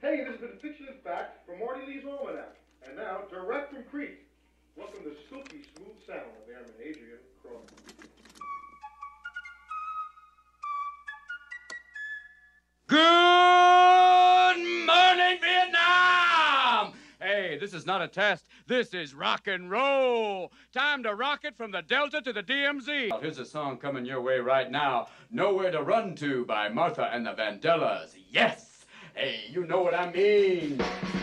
Hey, this has been Fiction and Fact from Marty Lee's Almanac. And now, direct from Crete, welcome the silky smooth sound of Airman Adrian Cronin. Good morning, Vietnam! Hey, this is not a test. This is rock and roll. Time to rock it from the Delta to the DMZ. Here's a song coming your way right now. Nowhere to Run To by Martha and the Vandellas. Yes! Hey, you know what I mean.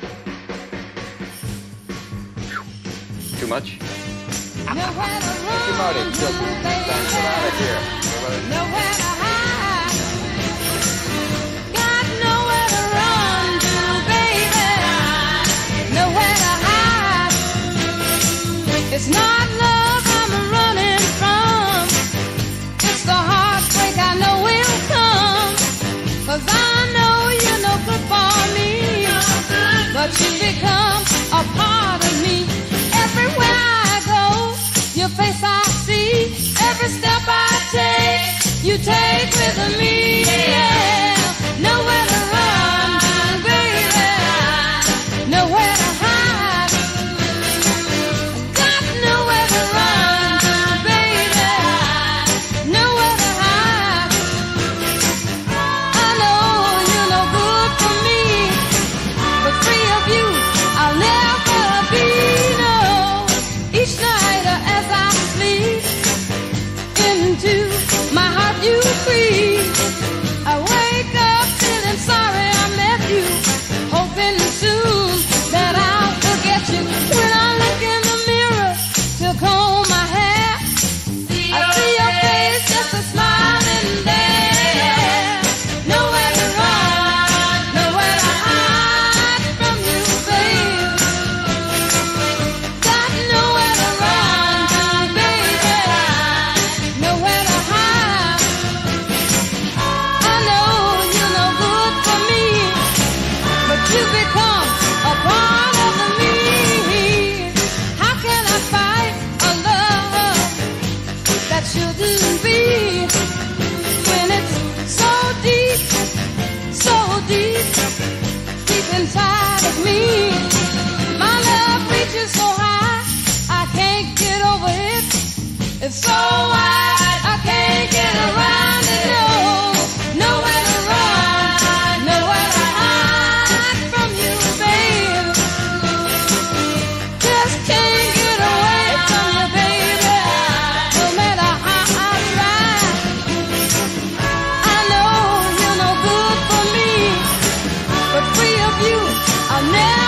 Too much? Nowhere to run. Thank you, Marty. Thanks, get out of here. Nowhere to hide. Got nowhere to run to, baby. Nowhere to hide. It's not love I'm running from. It's the heartbreak I know will come. 'Cause I know you're no good for me. But you become a part of me. Everywhere I go, your face I see. Every step I take, you take with me. Yeah. Nowhere to run, baby. Nowhere to hide. Got nowhere to run, baby. Nowhere to hide. I know you're no good for me, but free of you, I'll never be. No. Each night as I sleep, into my heart you creep. I wake up feeling sorry I met you, hoping soon that I'll forget you. When I look in the mirror to comb my hair, I see your face just a smiling there. Nowhere to run, nowhere to hide from you, babe. Got nowhere to run, baby. Nowhere to hide. I know you're no good for me, but you become a part of me. How can I fight a love that shouldn't be when it's so deep, deep inside of me? My love reaches so high, I can't get over it. It's so wide, I can't get around it. No, nowhere to run, nowhere to hide from you, babe. Just can't get away from you, baby. No matter how I try, I know you're no good for me, but free of you, I'll never